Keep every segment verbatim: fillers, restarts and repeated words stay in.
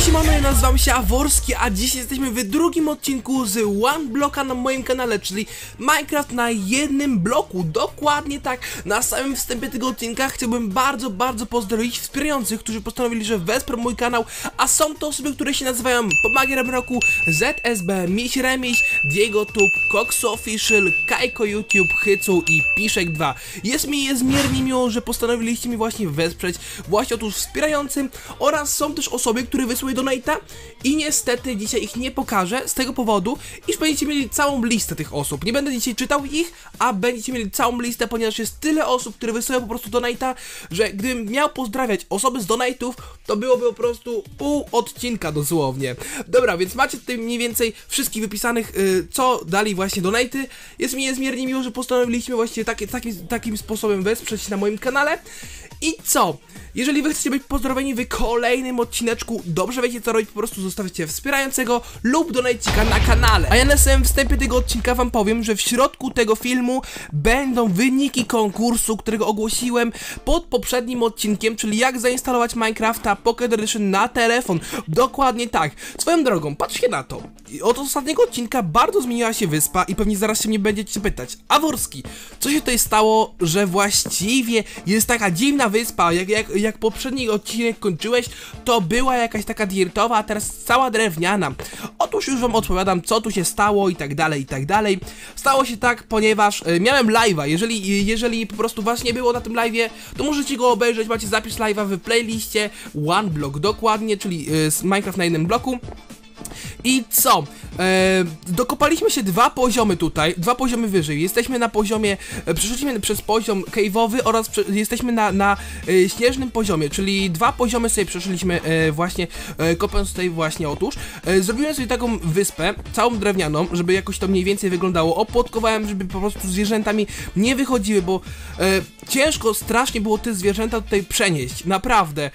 Siemano, ja nazywam się Aworski, a dziś jesteśmy w drugim odcinku z One Blocka na moim kanale, czyli Minecraft na jednym bloku. Dokładnie tak. Na samym wstępie tego odcinka chciałbym bardzo, bardzo pozdrowić wspierających, którzy postanowili, że wesprą mój kanał, a są to osoby, które się nazywają Pomagierem Roku, Z S B, Miś Remiś, Diego Tube, Cox Official, Kajko YouTube, Hycu i Piszek dwa. Jest mi niezmiernie miło, że postanowiliście mi właśnie wesprzeć, właśnie otóż wspierającym, oraz są też osoby, które wysłały donate'a i niestety dzisiaj ich nie pokażę z tego powodu, iż będziecie mieli całą listę tych osób. Nie będę dzisiaj czytał ich, a będziecie mieli całą listę, ponieważ jest tyle osób, które wysyłają po prostu donate'a, że gdybym miał pozdrawiać osoby z donate'ów, to byłoby po prostu pół odcinka dosłownie. Dobra, więc macie tutaj mniej więcej wszystkich wypisanych, yy, co dali właśnie donate'y. Jest mi niezmiernie miło, że postanowiliśmy właśnie taki, takim, takim sposobem wesprzeć na moim kanale. I co? Jeżeli wy chcecie być pozdrowieni w kolejnym odcineczku, dobrze wiecie co robić, po prostu zostawicie wspierającego lub donajcika na kanale. A ja na samym wstępie tego odcinka wam powiem, że w środku tego filmu będą wyniki konkursu, którego ogłosiłem pod poprzednim odcinkiem, czyli jak zainstalować Minecrafta Pocket Edition na telefon. Dokładnie tak. Swoją drogą, patrzcie na to. Od ostatniego odcinka bardzo zmieniła się wyspa i pewnie zaraz się mnie będziecie pytać: Aworski, co się tutaj stało, że właściwie jest taka dziwna wyspa, jak, jak, jak poprzedni odcinek kończyłeś, to była jakaś taka dirtowa, a teraz cała drewniana. Otóż już wam odpowiadam, co tu się stało i tak dalej, i tak dalej. Stało się tak, ponieważ y, miałem live'a. Jeżeli, jeżeli po prostu was nie było na tym live'ie, to możecie go obejrzeć, macie zapis live'a w playliście One Block, dokładnie, czyli y, Minecraft na jednym bloku. I co? E, dokopaliśmy się dwa poziomy tutaj, dwa poziomy wyżej. Jesteśmy na poziomie, e, przeszliśmy przez poziom cave'owy oraz prze, jesteśmy na, na e, śnieżnym poziomie, czyli dwa poziomy sobie przeszliśmy e, właśnie, e, kopiąc tutaj właśnie otóż. E, zrobiłem sobie taką wyspę, całą drewnianą, żeby jakoś to mniej więcej wyglądało. Opłotkowałem, żeby po prostu zwierzętami nie wychodziły, bo e, ciężko strasznie było te zwierzęta tutaj przenieść, naprawdę.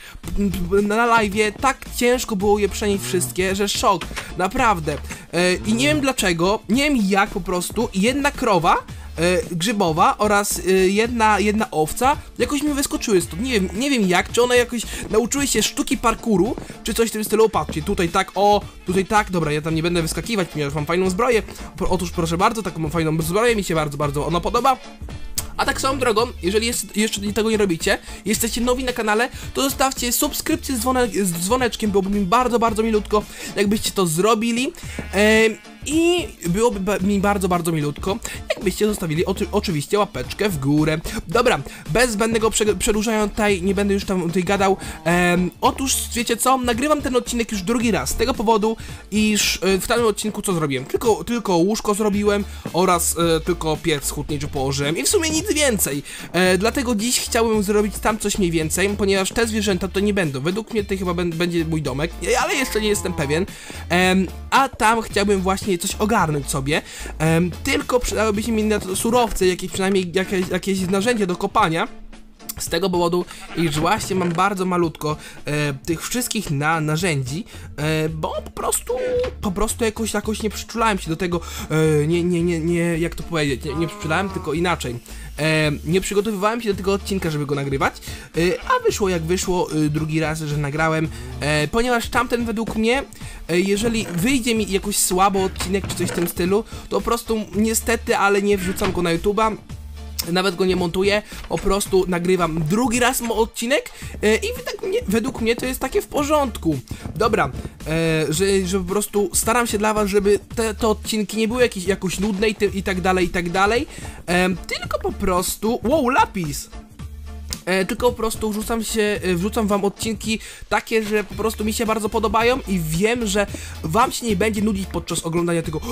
Na live'ie tak ciężko było je przenieść wszystkie, że szok. Naprawdę. E, I nie wiem dlaczego, nie wiem jak po prostu, jedna krowa e, grzybowa oraz e, jedna, jedna owca jakoś mi wyskoczyły stąd. Nie wiem, nie wiem jak, czy one jakoś nauczyły się sztuki parkouru, czy coś w tym stylu. Patrzcie, tutaj tak, o, tutaj tak, dobra, ja tam nie będę wyskakiwać, ponieważ mam fajną zbroję. Otóż proszę bardzo, taką mam fajną zbroję, mi się bardzo, bardzo ona podoba. A tak swoją drogą, jeżeli jest, jeszcze tego nie robicie, jesteście nowi na kanale, to zostawcie subskrypcję z, dzwone, z dzwoneczkiem, byłoby mi bardzo, bardzo milutko, jakbyście to zrobili. Ehm, I byłoby ba mi bardzo, bardzo milutko, jakbyście zostawili o oczywiście łapeczkę w górę. Dobra, bez zbędnego prze przedłużania tutaj, nie będę już tam tutaj gadał. Ehm, otóż, wiecie co, nagrywam ten odcinek już drugi raz, z tego powodu, iż e, w tym odcinku co zrobiłem? Tylko, tylko łóżko zrobiłem oraz e, tylko piec hutniczy położyłem i w sumie nic więcej. E, dlatego dziś chciałbym zrobić tam coś mniej więcej, ponieważ te zwierzęta to nie będą. Według mnie to chyba będzie mój domek, ale jeszcze nie jestem pewien. E, a tam chciałbym właśnie coś ogarnąć sobie, um, tylko przydałyby się mi na to surowce, jakieś przynajmniej jakieś, jakieś narzędzie do kopania. Z tego powodu, iż właśnie mam bardzo malutko e, tych wszystkich na, narzędzi, e, bo po prostu, po prostu jakoś, jakoś nie przyczulałem się do tego, e, nie, nie, nie, nie, jak to powiedzieć, nie, nie przyczulałem, tylko inaczej. E, nie przygotowywałem się do tego odcinka, żeby go nagrywać, e, a wyszło jak wyszło, e, drugi raz, że nagrałem, e, ponieważ tamten według mnie, e, jeżeli wyjdzie mi jakoś słabo odcinek czy coś w tym stylu, to po prostu niestety, ale nie wrzucam go na YouTube'a. Nawet go nie montuję, po prostu nagrywam drugi raz odcinek e, i według mnie, według mnie to jest takie w porządku. Dobra, e, że, że po prostu staram się dla was, żeby te, te odcinki nie były jakieś, jakoś nudne i, ty, i tak dalej, i tak dalej, e, tylko po prostu... Wow, lapis! E, tylko po prostu wrzucam się, e, wrzucam wam odcinki takie, że po prostu mi się bardzo podobają i wiem, że wam się nie będzie nudzić podczas oglądania tego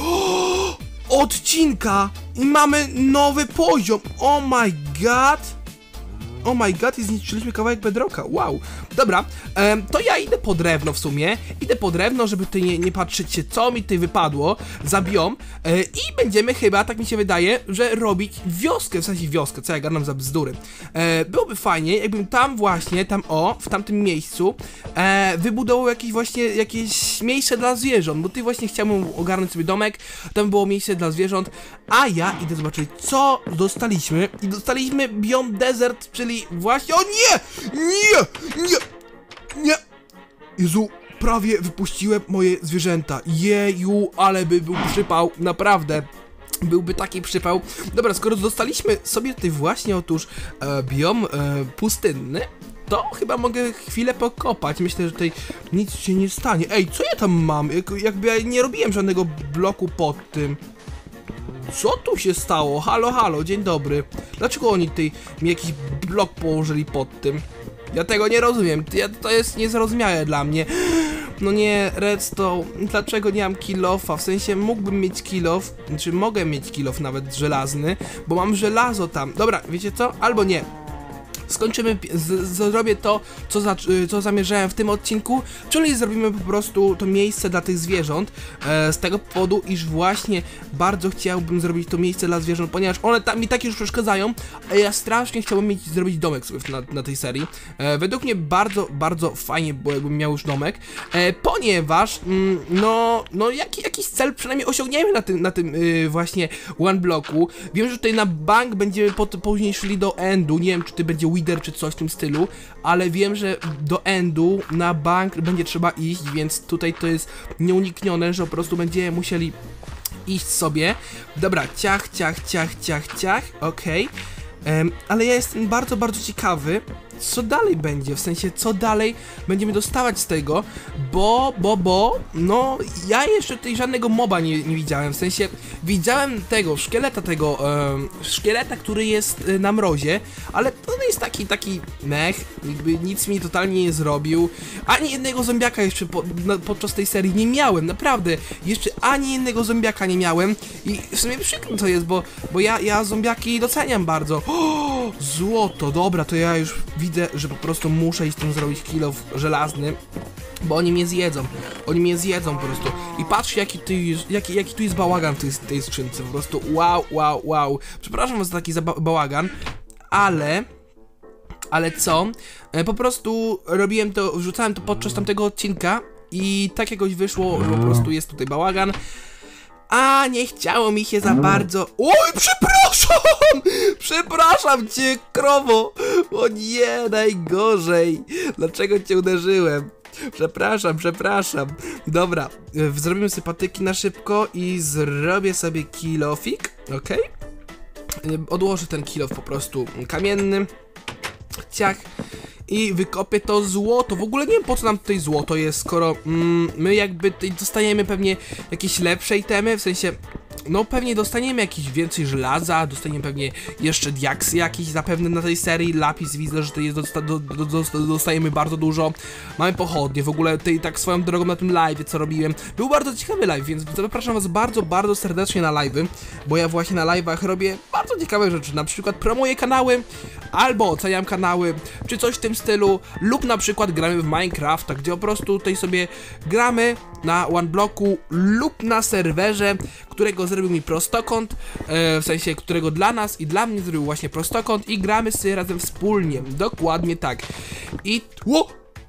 odcinka i mamy nowy poziom. Oh my god. Oh my god, i zniszczyliśmy kawałek bedrocka, wow. Dobra, um, to ja idę po drewno w sumie. Idę po drewno, żeby tutaj nie, nie patrzeć się, co mi tutaj wypadło za biom. e, I będziemy chyba, tak mi się wydaje, że robić wioskę, w sensie wioskę, co ja gadam za bzdury. e, Byłoby fajnie, jakbym tam właśnie, tam o, w tamtym miejscu e, wybudował jakieś właśnie, jakieś miejsce dla zwierząt. Bo tutaj właśnie chciałbym ogarnąć sobie domek, tam było miejsce dla zwierząt. A ja idę zobaczyć, co dostaliśmy. I dostaliśmy biom desert, czyli właśnie... O nie! Nie! Nie! Nie! Jezu, prawie wypuściłem moje zwierzęta. Jeju, ale by był przypał, naprawdę. Byłby taki przypał. Dobra, skoro dostaliśmy sobie tutaj właśnie otóż e, biom e, pustynny, to chyba mogę chwilę pokopać. Myślę, że tutaj nic się nie stanie. Ej, co ja tam mam? Jak, jakby ja nie robiłem żadnego bloku pod tym. Co tu się stało? Halo, halo, dzień dobry. Dlaczego oni tutaj mi jakiś blok położyli pod tym? Ja tego nie rozumiem. Ja, to jest niezrozumiałe dla mnie. No nie, redstone, dlaczego nie mam kill-offa? W sensie mógłbym mieć kill-off, czy mogę mieć kill-off nawet żelazny, bo mam żelazo tam. Dobra, wiecie co? Albo nie. Skończymy, z, zrobię to, co, za, co zamierzałem w tym odcinku, czyli zrobimy po prostu to miejsce dla tych zwierząt, e, z tego powodu, iż właśnie bardzo chciałbym zrobić to miejsce dla zwierząt, ponieważ one tam mi tak już przeszkadzają, a ja strasznie chciałbym mieć, zrobić domek sobie na, na tej serii. E, według mnie bardzo, bardzo fajnie było, jakbym miał już domek, e, ponieważ, mm, no, no jaki, jakiś cel przynajmniej osiągniemy na tym, na tym yy, właśnie one bloku. Wiem, że tutaj na bank będziemy pot, później szli do endu, nie wiem, czy to będzie Wither czy coś w tym stylu, ale wiem, że do endu na bank będzie trzeba iść, więc tutaj to jest nieuniknione, że po prostu będziemy musieli iść sobie. Dobra, ciach, ciach, ciach, ciach, ciach, okej. Okay. Um, ale ja jestem bardzo, bardzo ciekawy, co dalej będzie, w sensie co dalej będziemy dostawać z tego, bo, bo, bo, no ja jeszcze tutaj żadnego moba nie, nie widziałem, w sensie widziałem tego, szkieleta tego, um, szkieleta, który jest y, na mrozie, ale to jest taki, taki mech, jakby nic mi totalnie nie zrobił, ani jednego zombiaka jeszcze po, na, podczas tej serii nie miałem, naprawdę, jeszcze ani jednego zombiaka nie miałem i w sumie przykro to jest, bo, bo ja, ja zombiaki doceniam bardzo. O, złoto, dobra, to ja już widzę, że po prostu muszę iść tam zrobić kill-off żelazny, bo oni mnie zjedzą, oni mnie zjedzą po prostu. I patrzcie, jaki tu jest, jaki, jaki tu jest bałagan w tej, tej skrzynce, po prostu wow, wow, wow. Przepraszam was za taki za ba bałagan, ale... Ale co? E, po prostu robiłem to, wrzucałem to podczas tamtego odcinka i tak jakoś wyszło, że po prostu jest tutaj bałagan. A nie chciało mi się za bardzo... Oj, przepraszam! Przepraszam cię, krowo! O nie, najgorzej! Dlaczego cię uderzyłem? Przepraszam, przepraszam. Dobra, zrobimy sobie patyki na szybko i zrobię sobie kill-offik, okej? Okay? Odłożę ten kill-off po prostu kamienny. Ciach. I wykopię to złoto. W ogóle nie wiem, po co nam tutaj złoto jest, skoro mm, my jakby tutaj dostaniemy pewnie jakieś lepsze itemy, w sensie, no pewnie dostaniemy jakieś więcej żelaza, dostaniemy pewnie jeszcze diaksy jakieś zapewne na tej serii, lapis, widzę, że to jest dosta do, do, do, dostajemy bardzo dużo, mamy pochodnie, w ogóle tej tak swoją drogą na tym live, co robiłem, był bardzo ciekawy live, więc zapraszam was bardzo, bardzo serdecznie na live'y, bo ja właśnie na live'ach robię bardzo ciekawe rzeczy, na przykład promuję kanały, albo oceniam kanały, czy coś w tym stylu, lub na przykład gramy w Minecrafta, gdzie po prostu tutaj sobie gramy na one bloku lub na serwerze, którego zrobił mi prostokąt, e, w sensie którego dla nas i dla mnie zrobił właśnie prostokąt i gramy sobie razem wspólnie, dokładnie tak. I... Ło!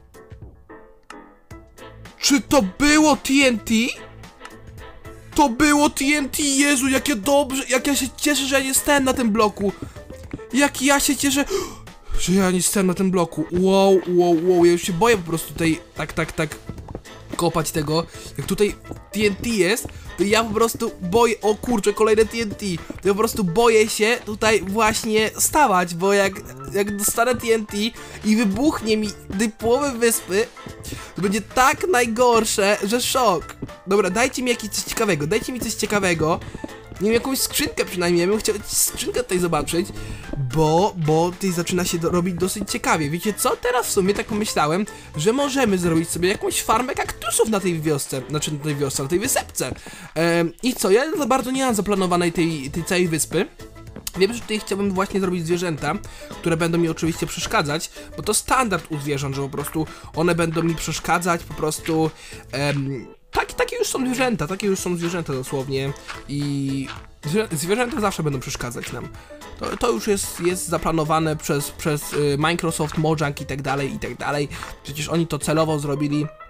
Czy to było T N T? To było T N T, Jezu, jakie dobrze, jak ja się cieszę, że ja nie stałem na tym bloku. Jak ja się cieszę, że ja nie stałem na tym bloku. Wow, wow, wow, ja już się boję po prostu tutaj tak, tak, tak kopać tego. Jak tutaj T N T jest, to ja po prostu boję, o kurczę, kolejne T N T. To ja po prostu boję się tutaj właśnie stawać, bo jak, jak dostanę T N T i wybuchnie mi tej połowy wyspy, to będzie tak najgorsze, że szok. Dobra, dajcie mi jakieś coś ciekawego, dajcie mi coś ciekawego. Nie wiem, jakąś skrzynkę przynajmniej, ja bym chciał skrzynkę tutaj zobaczyć, bo, bo tutaj zaczyna się do, robić dosyć ciekawie. Wiecie co? Teraz w sumie tak pomyślałem, że możemy zrobić sobie jakąś farmę kaktusów na tej wiosce, znaczy na tej wiosce, na tej wysepce. Ehm, I co? Ja za bardzo nie mam zaplanowanej tej, tej całej wyspy. Wiem, że tutaj chciałbym właśnie zrobić zwierzęta, które będą mi oczywiście przeszkadzać, bo to standard u zwierząt, że po prostu one będą mi przeszkadzać, po prostu... Em, Tak, takie już są zwierzęta, takie już są zwierzęta dosłownie i zwierzęta zawsze będą przeszkadzać nam. To, to już jest, jest zaplanowane przez, przez y, Microsoft, Mojang i tak dalej, i tak dalej. Przecież oni to celowo zrobili,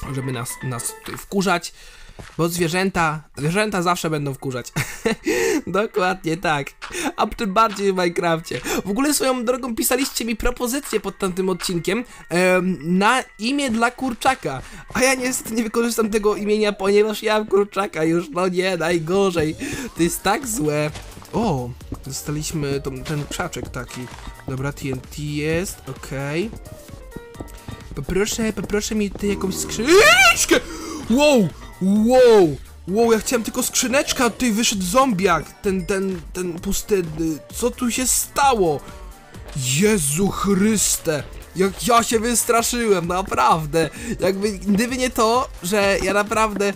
żeby nas, nas tutaj wkurzać. Bo zwierzęta, zwierzęta zawsze będą wkurzać. Dokładnie tak. A tym bardziej w Minecrafcie. W ogóle swoją drogą pisaliście mi propozycję pod tamtym odcinkiem em, na imię dla kurczaka. A ja niestety nie wykorzystam tego imienia, ponieważ ja mam kurczaka już. No nie, najgorzej. To jest tak złe. O, dostaliśmy tą, ten krzaczek taki. Dobra, T N T jest, okej. Okay. Poproszę, poproszę mi tutaj jakąś skrzyneczkę. Wow! Wow, wow, ja chciałem tylko skrzyneczka, a tutaj wyszedł zombiak, ten, ten, ten pustynny, co tu się stało? Jezu Chryste, jak ja się wystraszyłem, naprawdę, jakby, gdyby nie to, że ja naprawdę...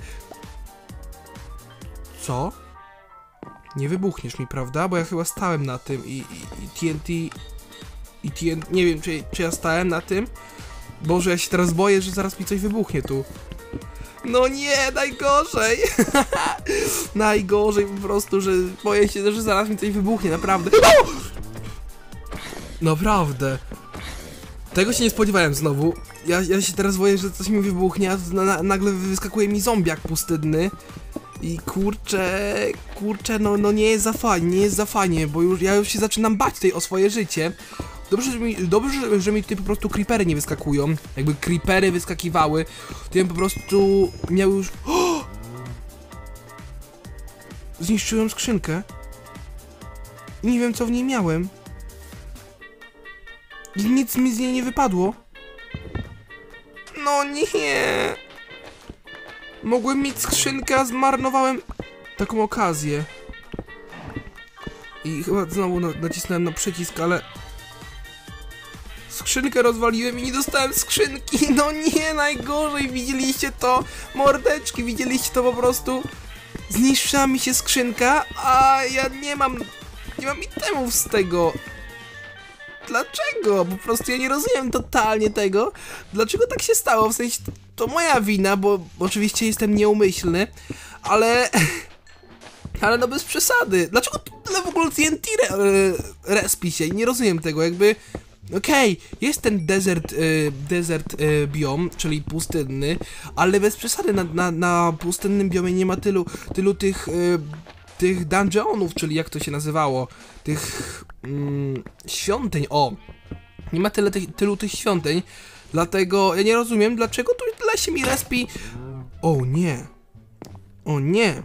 Co? Nie wybuchniesz mi, prawda? Bo ja chyba stałem na tym i, i, i T N T... I T N T, nie wiem, czy, czy ja stałem na tym? Boże, ja się teraz boję, że zaraz mi coś wybuchnie tu. No nie, najgorzej. Najgorzej po prostu, że boję się, że zaraz mi coś wybuchnie, naprawdę. No! Naprawdę. Tego się nie spodziewałem znowu. Ja, ja się teraz boję, że coś mi wybuchnie, a na, nagle wyskakuje mi zombiak pustynny. I kurczę, kurczę, no, no nie jest za fajnie, nie jest za fajnie, bo już ja już się zaczynam bać tutaj o swoje życie. Dobrze, że mi, dobrze, że, że mi tutaj po prostu creepery nie wyskakują. Jakby creepery wyskakiwały, to ja bym po prostu miał już... O! Zniszczyłem skrzynkę. I nie wiem, co w niej miałem. I nic mi z niej nie wypadło. No nie. Mogłem mieć skrzynkę, a zmarnowałem taką okazję. I chyba znowu nacisnąłem na przycisk, ale... Skrzynkę rozwaliłem i nie dostałem skrzynki. No nie, najgorzej. Widzieliście to? Mordeczki, widzieliście to po prostu? Zniszczyła mi się skrzynka, a ja nie mam... Nie mam itemów z tego. Dlaczego? Po prostu ja nie rozumiem totalnie tego. Dlaczego tak się stało? W sensie to, to moja wina, bo, bo oczywiście jestem nieumyślny, ale... Ale no bez przesady. Dlaczego tyle w ogóle T N T re, respi się? Nie rozumiem tego, jakby... Okej, okay, jest ten desert, y, desert y, biom, czyli pustynny, ale bez przesady na, na, na pustynnym biomie nie ma tylu, tylu tych, y, tych dungeonów, czyli jak to się nazywało, tych mm, świątyń, o, nie ma tyle tych, tylu tych świątyń, dlatego ja nie rozumiem, dlaczego tu tyle się mi respi. O nie, o nie,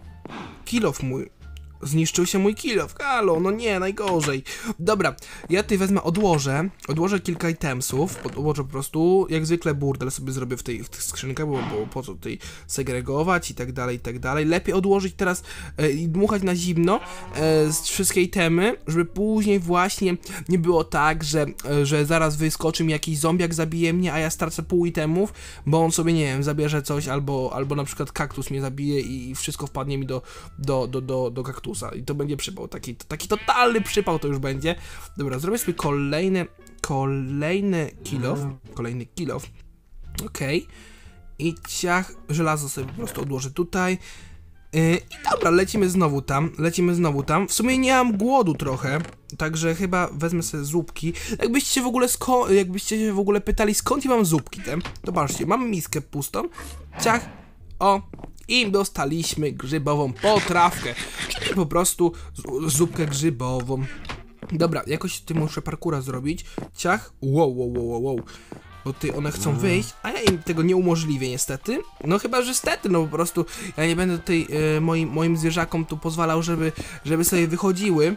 kill off mój. Zniszczył się mój kill off, halo, no nie, najgorzej. Dobra, ja tutaj wezmę, odłożę, odłożę kilka itemsów, odłożę po prostu, jak zwykle burdel sobie zrobię w tej, w tych skrzynkach, bo, bo po co tutaj segregować i tak dalej, i tak dalej. Lepiej odłożyć teraz e, i dmuchać na zimno e, z wszystkie itemy, żeby później właśnie nie było tak, że, e, że zaraz wyskoczy mi jakiś zombiak, zabije mnie, a ja stracę pół itemów, bo on sobie, nie wiem, zabierze coś, albo, albo na przykład kaktus mnie zabije i wszystko wpadnie mi do, do, do, do, do kaktusa. I to będzie przypał, taki, taki totalny przypał to już będzie. Dobra, zrobię sobie kolejny, kolejny kill off, kolejny kill off. Okej. Okay. I ciach, żelazo sobie po prostu odłożę tutaj. Yy, I dobra, lecimy znowu tam, lecimy znowu tam. W sumie nie mam głodu trochę, także chyba wezmę sobie zupki. Jakbyście się w ogóle sko jakbyście się w ogóle pytali, skąd ja mam zupki te, to patrzcie, mam miskę pustą, ciach, o, i dostaliśmy grzybową potrawkę, czyli po prostu zupkę grzybową. Dobra, jakoś ty muszę parkura zrobić, ciach, wow, wow, wow, wow, wow. Bo tutaj one chcą wyjść, a ja im tego nie umożliwię niestety. No chyba, że stety, no po prostu ja nie będę tutaj e, moim, moim zwierzakom tu pozwalał, żeby, żeby sobie wychodziły.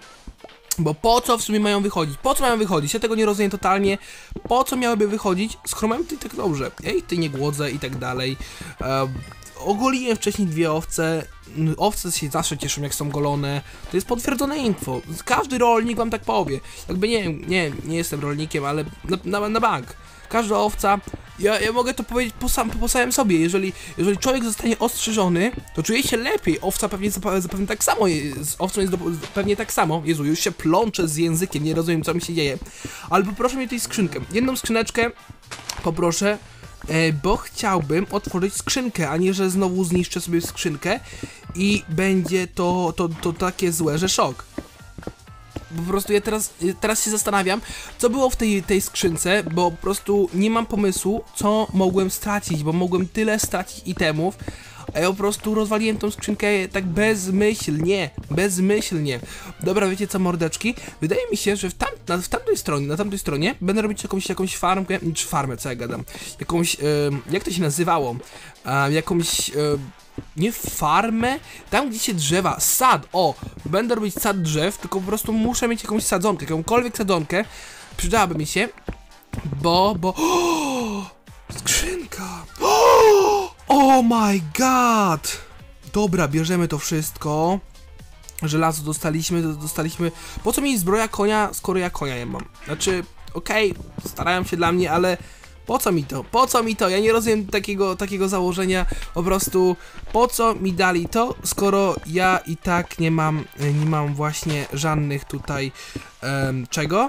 Bo po co w sumie mają wychodzić? Po co mają wychodzić? Ja tego nie rozumiem totalnie. Po co miałyby wychodzić? Skoro mają tutaj tak dobrze. Ja ich tutaj nie głodzę i tak dalej. E, ogoliłem wcześniej dwie owce. Owce się zawsze cieszą, jak są golone. To jest potwierdzone info. Każdy rolnik wam tak powie. Jakby nie nie, nie jestem rolnikiem, ale na, na, na bank. Każda owca, ja, ja mogę to powiedzieć po, sam, po samym sobie, jeżeli, jeżeli człowiek zostanie ostrzyżony, to czuje się lepiej, owca pewnie zapewne tak samo, z owcą jest do, pewnie tak samo, Jezu, już się plączę z językiem, nie rozumiem, co mi się dzieje, ale poproszę mnie tutaj skrzynkę, jedną skrzyneczkę poproszę, e, bo chciałbym otworzyć skrzynkę, a nie, że znowu zniszczę sobie skrzynkę i będzie to, to, to takie złe, że szok. po prostu ja teraz, teraz się zastanawiam, co było w tej, tej skrzynce, bo po prostu nie mam pomysłu, co mogłem stracić, bo mogłem tyle stracić itemów, a ja po prostu rozwaliłem tą skrzynkę tak bezmyślnie, bezmyślnie. Dobra, wiecie co, mordeczki? Wydaje mi się, że w, tam, na, w tamtej stronie, na tamtej stronie będę robić jakąś, jakąś farmkę, czy farmę, co ja gadam, jakąś, yy, jak to się nazywało, yy, jakąś, yy, nie farmę, tam gdzie się drzewa, sad, o, będę robić sad drzew, tylko po prostu muszę mieć jakąś sadzonkę, jakąkolwiek sadzonkę, przydałaby mi się, bo, bo, o, skrzynka, o, oh my god, dobra, bierzemy to wszystko, żelazo dostaliśmy, dostaliśmy, po co mi zbroja konia, skoro ja konia nie mam, znaczy, okej, okay, starają się dla mnie, ale po co mi to? Po co mi to? Ja nie rozumiem takiego, takiego założenia, po prostu po co mi dali to, skoro ja i tak nie mam, nie mam właśnie żadnych tutaj, um, czego?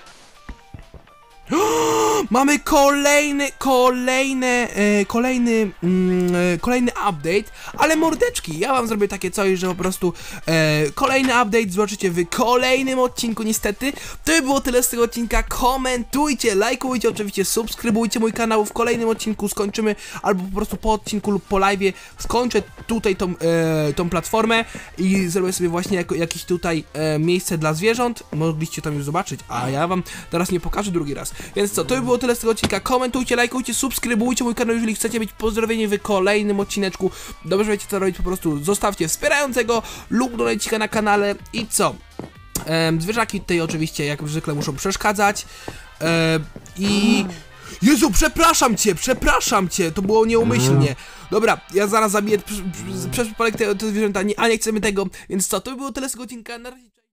Mamy kolejny, kolejny, e, kolejny, mm, e, kolejny update, ale mordeczki, ja wam zrobię takie coś, że po prostu e, kolejny update zobaczycie w kolejnym odcinku niestety. To by było tyle z tego odcinka, komentujcie, lajkujcie, oczywiście subskrybujcie mój kanał, w kolejnym odcinku skończymy, albo po prostu po odcinku lub po live'ie skończę tutaj tą, e, tą platformę i zrobię sobie właśnie jako, jakieś tutaj e, miejsce dla zwierząt, mogliście tam już zobaczyć, a ja wam teraz nie pokażę drugi raz. Więc co, to by było tyle z tego odcinka, komentujcie, lajkujcie, subskrybujcie mój kanał, jeżeli chcecie być pozdrowieni w kolejnym odcineczku. Dobrze wiecie co robić, po prostu zostawcie wspierającego lub donajcika na kanale i co? Ehm, zwierzaki tutaj oczywiście jak zwykle muszą przeszkadzać ehm, i... Jezu, przepraszam cię, przepraszam cię, to było nieumyślnie. Dobra, ja zaraz zabiję przez przypadek te, te zwierzęta, nie, a nie chcemy tego, więc co, to by było tyle z tego odcinka, na razie.